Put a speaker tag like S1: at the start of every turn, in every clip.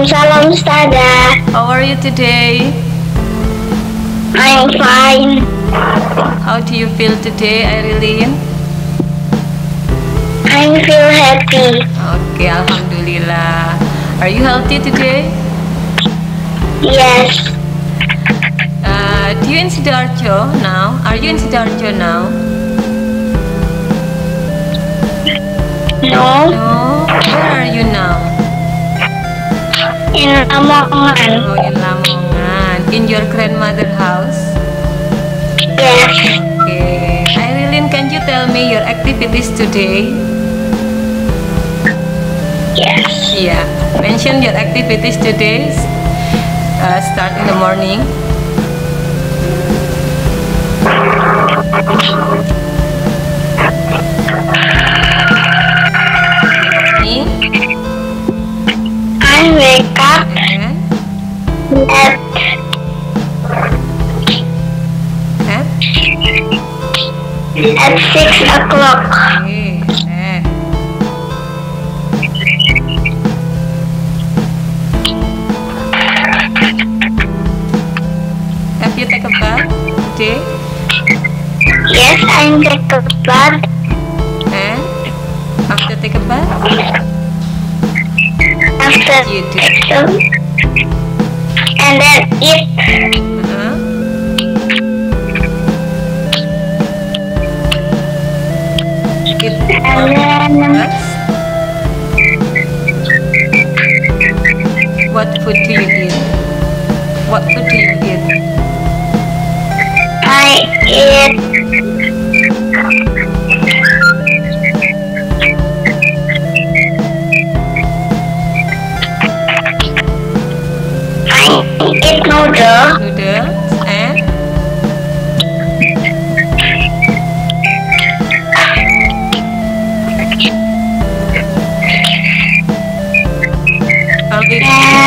S1: Waalaikumsalam, Ustazah.
S2: How are you today?
S1: I'm fine.
S2: How do you feel today, Airilin?
S1: I feel happy.
S2: Okay, Alhamdulillah. Are you healthy today?
S1: Yes.
S2: Do you in Sidoarjo now? Are you in Sidoarjo now?
S1: No.
S2: No. Where are you now?
S1: In Lamongan.
S2: Oh, in Lamongan. In your grandmother house?
S1: Yes.
S2: Okay. Airilin, can you tell me your activities today?
S1: Yes.
S2: Yeah. Mention your activities today. Start in the morning.
S1: I wake up at 6 o'clock.
S2: Have you take a bath today?
S1: Yes, I take a bath.
S2: And after take a bath,
S1: After
S2: you do.
S1: And then eat.
S2: Eat
S1: And then
S2: breakfast. What food do you eat? What food do you eat?
S1: I eat noodle.
S2: Noodles and I'll be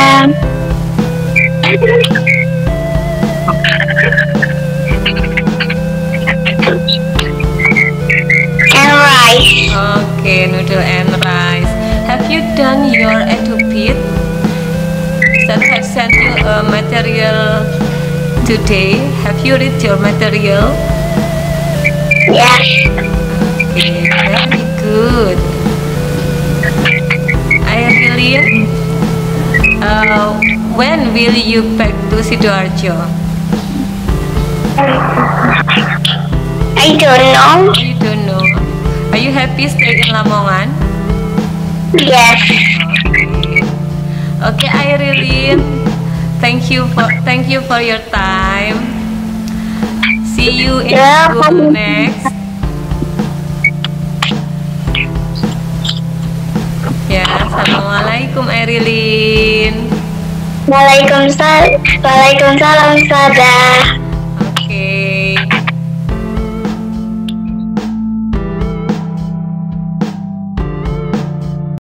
S1: and rice.
S2: okay, noodle and rice. Have you done your etupit? That have sent you a material today. Have you read your material?
S1: Yes.
S2: Okay, very good. Airilin, when will you back to Sidoarjo?
S1: I don't know.
S2: You don't know. Are you happy staying in Lamongan?
S1: Yes.
S2: Okay, Airilin, thank you for your time. See you in school next. Ya, assalamualaikum Airilin.
S1: Waalaikumsalam, Ustazah.
S2: Oke.